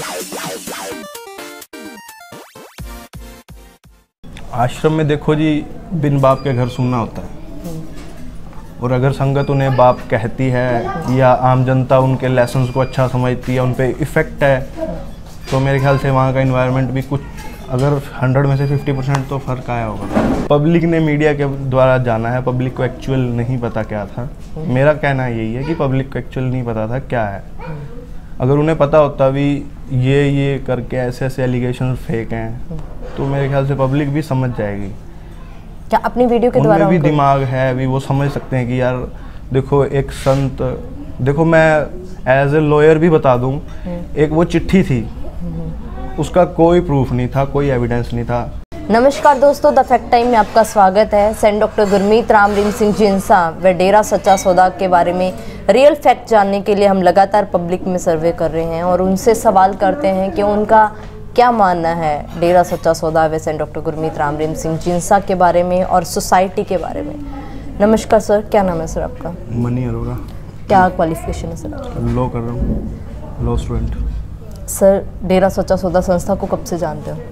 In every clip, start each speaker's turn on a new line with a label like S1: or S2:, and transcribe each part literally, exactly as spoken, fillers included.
S1: आश्रम में देखो जी, बिन बाप के घर सुनना होता है, और अगर संगत उन्हें बाप कहती है या आम जनता उनके लेसन्स को अच्छा समझती है, उन पे इफ़ेक्ट है, तो मेरे ख्याल से वहाँ का इन्वायरमेंट भी कुछ, अगर हंड्रेड में से फिफ्टी परसेंट तो फ़र्क आया होगा। पब्लिक ने मीडिया के द्वारा जाना है, पब्लिक को एक्चुअल नहीं पता क्या था। मेरा कहना यही है कि पब्लिक को एक्चुअल नहीं पता था क्या है। अगर उन्हें पता होता भी ये ये करके ऐसे ऐसे एलिगेशन फेक हैं, तो मेरे ख्याल से पब्लिक भी समझ जाएगी।
S2: क्या अपनी वीडियो के द्वारा
S1: भी दिमाग है अभी, वो समझ सकते हैं कि यार देखो एक संत, देखो मैं एज ए लॉयर भी बता दूं, एक वो चिट्ठी थी, उसका कोई प्रूफ नहीं था, कोई एविडेंस नहीं था।
S2: नमस्कार दोस्तों, द फैक्ट टाइम में आपका स्वागत है। सेंट डॉक्टर गुरमीत राम रहीम सिंह जिंसा व डेरा सच्चा सौदा के बारे में रियल फैक्ट जानने के लिए हम लगातार पब्लिक में सर्वे कर रहे हैं और उनसे सवाल करते हैं कि उनका क्या मानना है डेरा सच्चा सौदा व सेंट डॉक्टर गुरमीत राम रहीम सिंह जिंसा के बारे में और सोसाइटी के बारे में। नमस्कार सर, क्या नाम है सर आपका?
S1: मनी अरोड़ा।
S2: क्या क्वालिफिकेशन है सर?
S1: लॉ कर रहा हूँ, लॉ स्टूडेंट।
S2: सर, डेरा सच्चा सौदा संस्था को कब से जानते हो?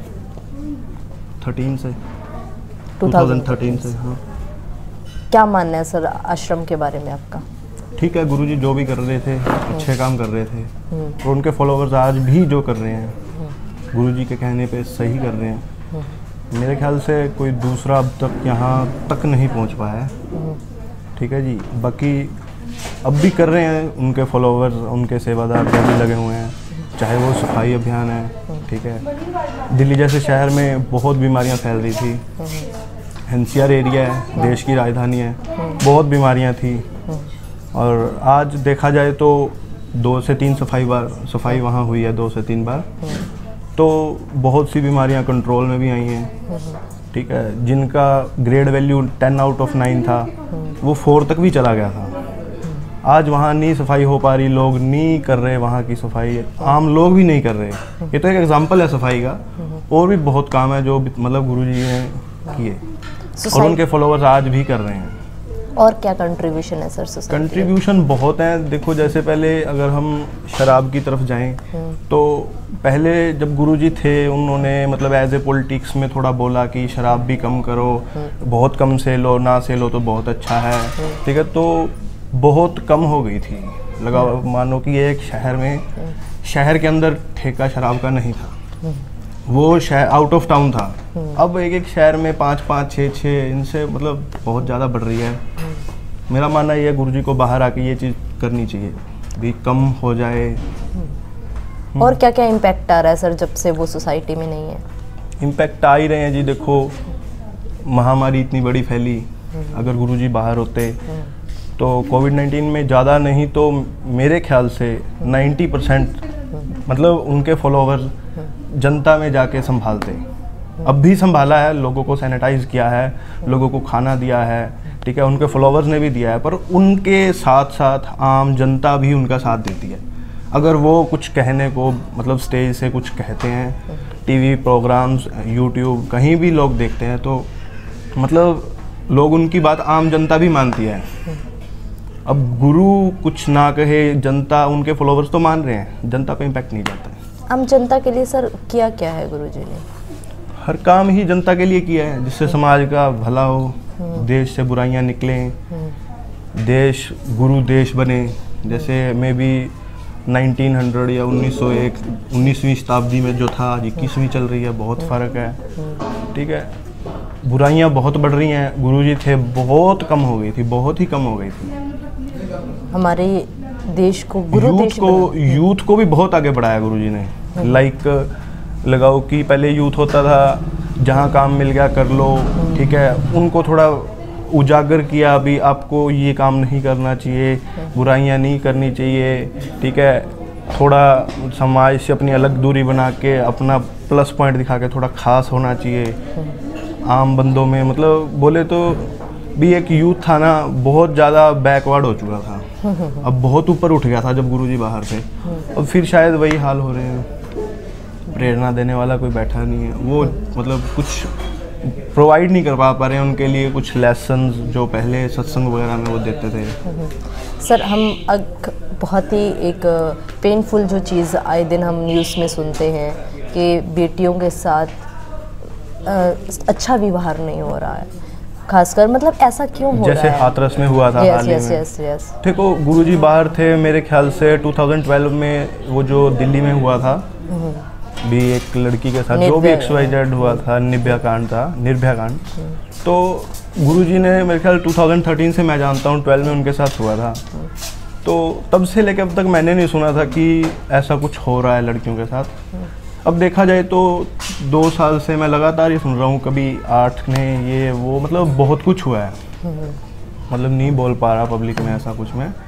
S1: थर्टीन से, टू थाउजेंड थर्टीन से। हाँ।
S2: क्या मानना है सर आश्रम के बारे में आपका?
S1: ठीक है, गुरुजी जो भी कर रहे थे अच्छे काम कर रहे थे, और उनके फॉलोअर्स आज भी जो कर रहे हैं गुरुजी के कहने पे सही कर रहे हैं। मेरे ख्याल से कोई दूसरा अब तक यहाँ तक नहीं पहुँच पाया है। ठीक है जी, बाकी अब भी कर रहे हैं उनके फॉलोअर्स, उनके सेवादार जो भी लगे हुए हैं, चाहे वो सफाई अभियान है। ठीक है, दिल्ली जैसे शहर में बहुत बीमारियां फैल रही थी, एन सी आर एरिया है, देश की राजधानी है, बहुत बीमारियां थी, और आज देखा जाए तो दो से तीन सफाई बार सफाई वहाँ हुई है, दो से तीन बार, तो बहुत सी बीमारियां कंट्रोल में भी आई हैं। ठीक है, जिनका grade value ten out of nine था वो फोर तक भी चला गया था। आज वहाँ नहीं सफाई हो पा रही, लोग नहीं कर रहे वहाँ की सफाई, आम लोग भी नहीं कर रहे। ये तो एक एग्जांपल है सफाई का, और भी बहुत काम है जो मतलब गुरुजी ने किए और उनके फॉलोअर्स आज भी कर रहे हैं।
S2: और क्या कंट्रीब्यूशन है सर सोसाइटी?
S1: कंट्रीब्यूशन बहुत है। देखो जैसे पहले अगर हम शराब की तरफ जाएं, तो पहले जब गुरुजी थे उन्होंने मतलब एज ए पॉलिटिक्स में थोड़ा बोला कि शराब भी कम करो, बहुत कम से लो, ना से लो तो बहुत अच्छा है। ठीक है, तो बहुत कम हो गई थी। लगा मानो कि एक शहर में, शहर के अंदर ठेका शराब का नहीं था, वो शहर आउट ऑफ टाउन था। अब एक एक शहर में पाँच पाँच छः छः, इनसे मतलब बहुत ज़्यादा बढ़ रही है। मेरा मानना ये है गुरुजी को बाहर आके ये चीज़ करनी चाहिए, भी कम हो जाए।
S2: और क्या क्या इम्पैक्ट आ रहा है सर जब से वो सोसाइटी में नहीं है?
S1: इम्पैक्ट आ ही रहे हैं जी। देखो महामारी इतनी बड़ी फैली, अगर गुरुजी बाहर होते तो कोविड नाइन्टीन में ज़्यादा नहीं तो मेरे ख्याल से नाइन्टी परसेंट मतलब उनके फॉलोअर्स जनता में जाके संभालते। अब भी संभाला है, लोगों को सैनिटाइज किया है, लोगों को खाना दिया है। ठीक है, उनके फॉलोअर्स ने भी दिया है, पर उनके साथ साथ आम जनता भी उनका साथ देती है। अगर वो कुछ कहने को मतलब स्टेज से कुछ कहते हैं, टीवी प्रोग्राम्स, यूट्यूब, कहीं भी लोग देखते हैं, तो मतलब लोग उनकी बात आम जनता भी मानती है। अब गुरु कुछ ना कहे, जनता, उनके फॉलोअर्स तो मान रहे हैं, जनता पे इम्पैक्ट नहीं जाता है।
S2: आम जनता के लिए सर किया क्या है गुरुजी ने?
S1: हर काम ही जनता के लिए किया है, जिससे समाज का भला हो, देश से बुराइयां निकलें, देश गुरु देश बने। जैसे मे बी नाइनटीन हंड्रेड या उन्नीस सौ एक उन्नीसवीं शताब्दी में जो था, आज इक्कीसवीं चल रही है, बहुत फ़र्क है। ठीक है, बुराइयां बहुत बढ़ रही हैं। गुरुजी थे, बहुत कम हो गई थी, बहुत ही कम हो गई थी।
S2: हमारे देश को, गुरु
S1: यूथ
S2: देश
S1: को यूथ को भी बहुत आगे बढ़ाया गुरुजी ने। लाइक लगाओ कि पहले यूथ होता था जहाँ काम मिल गया कर लो। ठीक है, उनको थोड़ा उजागर किया, अभी आपको ये काम नहीं करना चाहिए, बुराइयां नहीं करनी चाहिए। ठीक है, थोड़ा समाज से अपनी अलग दूरी बना के अपना प्लस पॉइंट दिखा के थोड़ा खास होना चाहिए आम बंदों में। मतलब बोले तो भी एक यूथ था ना, बहुत ज़्यादा बैकवर्ड हो चुका था, अब बहुत ऊपर उठ गया था जब गुरुजी बाहर थे। अब फिर शायद वही हाल हो रहे हैं, प्रेरणा देने वाला कोई बैठा नहीं है। वो मतलब कुछ प्रोवाइड नहीं कर पा पा रहे हैं उनके लिए कुछ लेसन्स जो पहले सत्संग वगैरह में वो देते थे।
S2: सर हम अग बहुत ही एक पेनफुल जो चीज़ आए दिन हम न्यूज़ में सुनते हैं कि बेटियों के साथ आ, अच्छा व्यवहार नहीं हो रहा है, खासकर मतलब ऐसा क्यों हो
S1: जैसे
S2: रहा है?
S1: हाथरस में हुआ था
S2: yes,
S1: हाल ही
S2: yes,
S1: में।
S2: yes, yes.
S1: देखो गुरुजी बाहर थे मेरे ख्याल से दो हज़ार बारह में, वो जो दिल्ली में हुआ था भी एक लड़की के साथ जो भी एक्स वाई जेड हुआ था, निर्भया कांड था, निर्भया कांड। तो गुरुजी ने मेरे ख्याल दो हज़ार तेरह से मैं जानता हूँ, बारह में उनके साथ हुआ था। तो तब से लेकर अब तक मैंने नहीं सुना था कि ऐसा कुछ हो रहा है लड़कियों के साथ। अब देखा जाए तो दो साल से मैं लगातार ये सुन रहा हूँ, कभी आठ ने ये वो, मतलब बहुत कुछ हुआ है। मतलब नहीं बोल पा रहा पब्लिक में ऐसा कुछ में।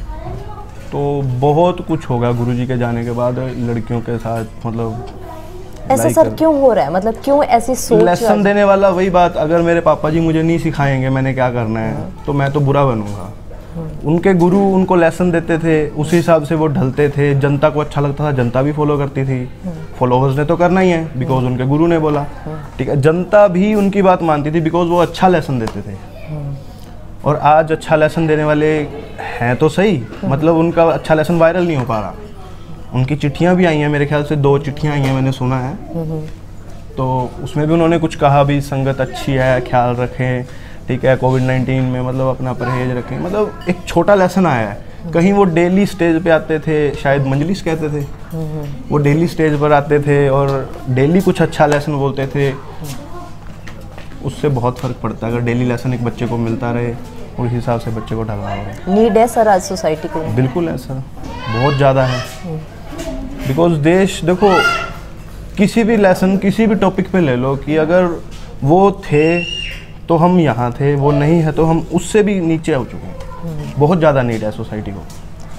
S1: तो बहुत कुछ होगा गुरुजी के जाने के बाद लड़कियों के साथ, मतलब
S2: ऐसा सर क्यों हो रहा है? मतलब क्यों ऐसी सोच?
S1: लेसन देने वाला वही बात, अगर मेरे पापा जी मुझे नहीं सिखाएंगे मैंने क्या करना है तो मैं तो बुरा बनूंगा। उनके गुरु उनको लेसन देते थे, उसी हिसाब से वो ढलते थे, जनता को अच्छा लगता था, जनता भी फॉलो करती थी। फॉलोवर्स ने तो करना ही है बिकॉज उनके गुरु ने बोला, ठीक है। जनता भी उनकी बात मानती थी बिकॉज वो अच्छा लेसन देते थे। और आज अच्छा लेसन देने वाले हैं तो सही, मतलब उनका अच्छा लेसन वायरल नहीं हो पा रहा। उनकी चिट्ठियाँ भी आई हैं, मेरे ख्याल से दो चिट्ठियाँ आई हैं मैंने सुना है। तो उसमें भी उन्होंने कुछ कहा भी, संगत अच्छी है, ख्याल रखें, ठीक है, कोविड नाइन्टीन में मतलब अपना परहेज रखें। मतलब एक छोटा लेसन आया है। कहीं वो डेली स्टेज पे आते थे, शायद मंजलिस कहते थे, वो डेली स्टेज पर आते थे और डेली कुछ अच्छा लेसन बोलते थे। उससे बहुत फ़र्क पड़ता है अगर डेली लेसन एक बच्चे को मिलता रहे, उस हिसाब से बच्चे को ढलना होगा।
S2: नीड है सर आज सोसाइटी को?
S1: बिल्कुल है सर, बहुत ज़्यादा है। बिकॉज देश देखो, किसी भी लेसन किसी भी टॉपिक पे ले लो कि अगर वो थे तो हम यहाँ थे, वो नहीं है तो हम उससे भी नीचे हो चुके हैं। बहुत ज़्यादा नीड है सोसाइटी को।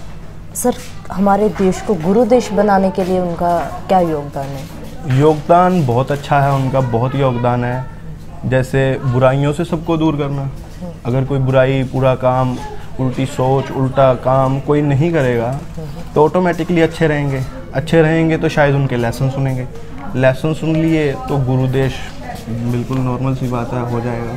S2: सर हमारे देश को गुरु देश बनाने के लिए उनका क्या योगदान है?
S1: योगदान बहुत अच्छा है उनका, बहुत योगदान है। जैसे बुराइयों से सबको दूर करना। अगर कोई बुराई, पूरा काम, उल्टी सोच, उल्टा काम कोई नहीं करेगा तो ऑटोमेटिकली अच्छे रहेंगे। अच्छे रहेंगे तो शायद उनके लेसन सुनेंगे, लेसन सुन लिए तो गुरुदेश बिल्कुल नॉर्मल सी बात है, हो जाएगा।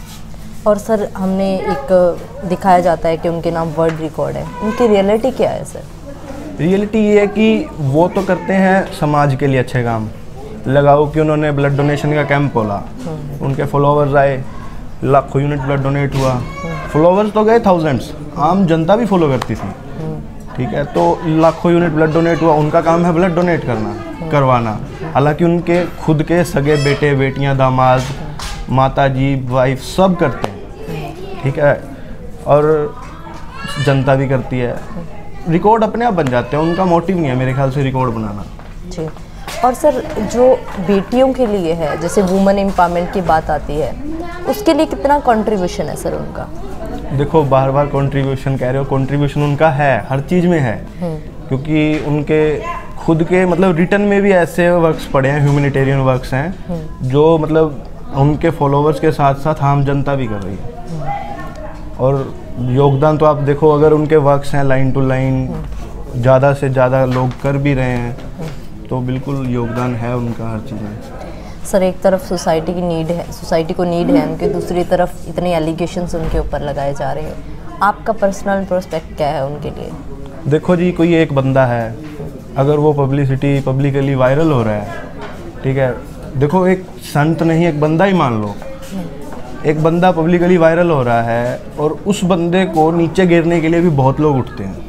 S2: और सर हमने एक दिखाया जाता है कि उनके नाम वर्ल्ड रिकॉर्ड है, उनकी रियलिटी क्या है सर?
S1: रियलिटी ये है कि वो तो करते हैं समाज के लिए अच्छे काम। लगाओ कि उन्होंने ब्लड डोनेशन का कैंप खोला, उनके फॉलोवर्स आए, लाखों यूनिट ब्लड डोनेट हुआ। फॉलोवर्स तो गए थाउजेंड्स, आम जनता भी फॉलो करती थी, ठीक है। तो लाखों यूनिट ब्लड डोनेट हुआ, उनका काम है ब्लड डोनेट करना, करवाना। हालांकि उनके खुद के सगे बेटे बेटियां, दामाद, माता जी, वाइफ सब करते हैं, ठीक है। और जनता भी करती है। रिकॉर्ड अपने आप बन जाते हैं, उनका मोटिव नहीं है मेरे ख्याल से रिकॉर्ड बनाना
S2: जी। और सर जो बेटियों के लिए है, जैसे वुमेन एम्पावरमेंट की बात आती है, उसके लिए कितना कंट्रीब्यूशन है सर उनका? देखो
S1: बार बार कंट्रीब्यूशन कह रहे हो, कंट्रीब्यूशन उनका है, हर चीज़ में है। क्योंकि उनके खुद के मतलब रिटर्न में भी ऐसे वर्क्स पड़े हैं, ह्यूमैनिटेरियन वर्क्स हैं जो मतलब उनके फॉलोवर्स के साथ साथ आम जनता भी कर रही है। और योगदान तो आप देखो, अगर उनके वर्क्स हैं लाइन टू लाइन, ज़्यादा से ज़्यादा लोग कर भी रहे हैं, तो बिल्कुल योगदान है उनका हर चीज़ में।
S2: सर एक तरफ सोसाइटी की नीड है, सोसाइटी को नीड है उनके, दूसरी तरफ इतने एलिगेशंस उनके ऊपर लगाए जा रहे हैं। आपका पर्सनल प्रोस्पेक्ट क्या है उनके लिए?
S1: देखो जी, कोई एक बंदा है, अगर वो पब्लिसिटी पब्लिकली वायरल हो रहा है, ठीक है। देखो एक संत नहीं, एक बंदा ही मान लो, एक बंदा पब्लिकली वायरल हो रहा है और उस बंदे को नीचे गिरने के लिए भी बहुत लोग उठते हैं।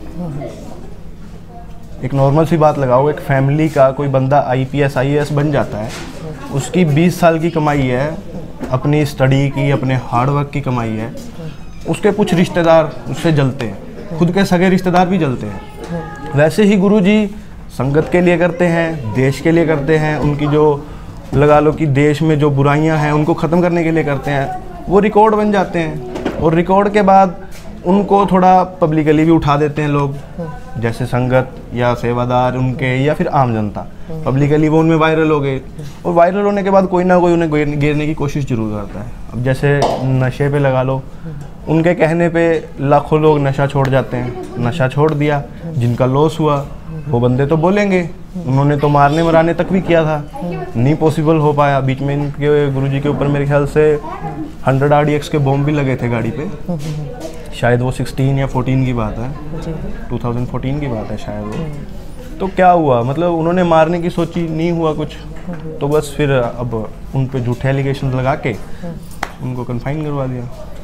S1: एक नॉर्मल सी बात लगाओ, एक फैमिली का कोई बंदा I P S I A S बन जाता है, उसकी बीस साल की कमाई है, अपनी स्टडी की, अपने हार्डवर्क की कमाई है, उसके कुछ रिश्तेदार उससे जलते हैं, खुद के सगे रिश्तेदार भी जलते हैं। वैसे ही गुरुजी संगत के लिए करते हैं, देश के लिए करते हैं, उनकी जो लगा लो कि देश में जो बुराइयां हैं उनको ख़त्म करने के लिए करते हैं। वो रिकॉर्ड बन जाते हैं और रिकॉर्ड के बाद उनको थोड़ा पब्लिकली भी उठा देते हैं लोग, जैसे संगत या सेवादार उनके या फिर आम जनता। पब्लिकली वो उनमें वायरल हो गए और वायरल होने के बाद कोई ना कोई उन्हें गिरने की कोशिश जरूर करता है। अब जैसे नशे पे लगा लो, उनके कहने पे लाखों लोग नशा छोड़ जाते हैं। नशा छोड़ दिया, जिनका लॉस हुआ वो बंदे तो बोलेंगे उन्होंने तो मारने मराने तक भी किया था, नहीं पॉसिबल हो पाया। बीच में इनके गुरुजी के ऊपर मेरे ख्याल से हंड्रेड आर डी एक्स के बॉम्ब भी लगे थे गाड़ी पे, शायद वो सिक्सटीन या फोर्टीन की बात है, टू थाउजेंड फोर्टीन की बात है शायद वो। तो क्या हुआ, मतलब उन्होंने मारने की सोची, नहीं हुआ कुछ, तो बस फिर अब उन पे झूठे एलिगेशन लगा के उनको कन्फाइन करवा दिया।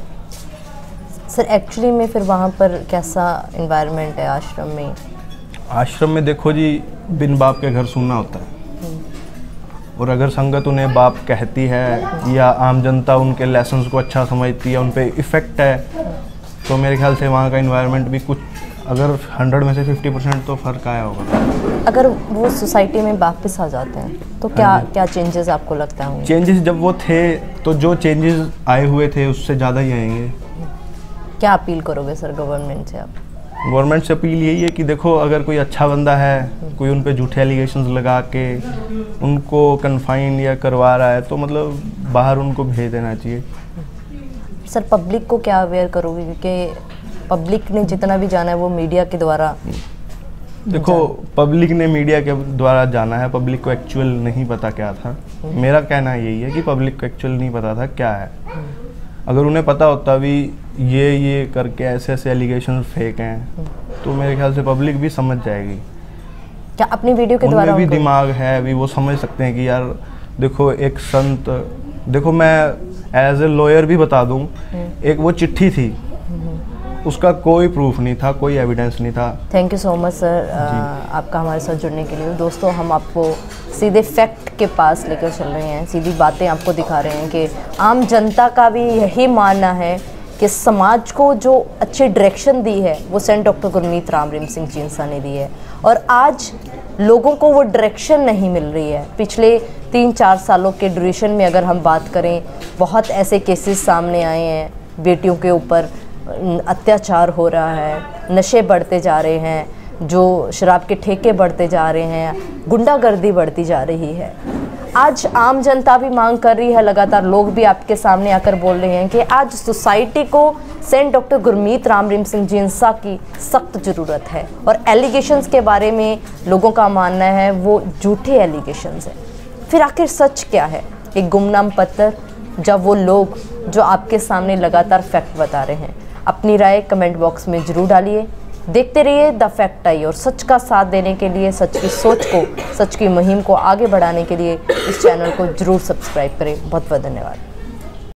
S2: सर एक्चुअली में फिर वहाँ पर कैसा एनवायरनमेंट है आश्रम में?
S1: आश्रम में देखो जी, बिन बाप के घर सुनना होता है, और अगर संगत उन्हें बाप कहती है या आम जनता उनके लेसन्स को अच्छा समझती है, उन पे इफ़ेक्ट है, तो मेरे ख्याल से वहाँ का इन्वायरमेंट भी कुछ, अगर हंड्रेड में से फिफ्टी परसेंट तो फ़र्क आया होगा।
S2: अगर वो सोसाइटी में वापस आ जाते हैं तो क्या क्या चेंजेस आपको लगता है?
S1: चेंजेस जब वो थे तो जो चेंजेस आए हुए थे उससे ज़्यादा ही आएंगे।
S2: क्या अपील करोगे सर गवर्नमेंट से आप?
S1: गवर्नमेंट से अपील यही है कि देखो, अगर कोई अच्छा बंदा है, कोई उन पे झूठे एलिगेशंस लगा के उनको कन्फाइन या करवा रहा है, तो मतलब बाहर उनको भेज देना चाहिए।
S2: सर पब्लिक को क्या अवेयर करोगे, क्योंकि पब्लिक ने जितना भी जाना है वो मीडिया के द्वारा?
S1: देखो, पब्लिक ने मीडिया के द्वारा जाना है, पब्लिक को एक्चुअल नहीं पता क्या था। मेरा कहना यही है कि पब्लिक को एक्चुअल नहीं पता था क्या है। अगर उन्हें पता होता भी ये ये करके ऐसे ऐसे एलिगेशन फेक हैं, तो मेरे ख्याल से पब्लिक भी समझ जाएगी।
S2: क्या अपनी वीडियो के द्वारा?
S1: उनमें भी दिमाग है, भी वो समझ सकते हैं कि यार देखो, एक संत, देखो मैं एज ए लॉयर भी बता दूं, एक वो चिट्ठी थी, उसका कोई प्रूफ नहीं था, कोई एविडेंस नहीं था।
S2: Thank you so much sir आपका हमारे साथ जुड़ने के लिए। दोस्तों, हम आपको सीधे फैक्ट के पास लेकर चल रहे हैं, सीधी बातें आपको दिखा रहे हैं कि आम जनता का भी यही मानना है कि समाज को जो अच्छी डायरेक्शन दी है वो सेंट डॉक्टर गुरमीत राम रहीम सिंह जींसा ने दी है, और आज लोगों को वो डायरेक्शन नहीं मिल रही है। पिछले तीन चार सालों के ड्यूरेशन में अगर हम बात करें, बहुत ऐसे केसेस सामने आए हैं, बेटियों के ऊपर अत्याचार हो रहा है, नशे बढ़ते जा रहे हैं, जो शराब के ठेके बढ़ते जा रहे हैं, गुंडागर्दी बढ़ती जा रही है। आज आम जनता भी मांग कर रही है, लगातार लोग भी आपके सामने आकर बोल रहे हैं कि आज सोसाइटी को सेंट डॉक्टर गुरमीत राम रहीम सिंह जींसा की सख्त ज़रूरत है, और एलिगेशंस के बारे में लोगों का मानना है वो झूठे एलिगेशंस हैं। फिर आखिर सच क्या है? एक गुमनाम पत्थर, जब वो लोग जो आपके सामने लगातार फैक्ट बता रहे हैं। अपनी राय कमेंट बॉक्स में ज़रूर डालिए। देखते रहिए द फैक्ट आई, और सच का साथ देने के लिए, सच की सोच को, सच की मुहिम को आगे बढ़ाने के लिए इस चैनल को ज़रूर सब्सक्राइब करें। बहुत बहुत धन्यवाद।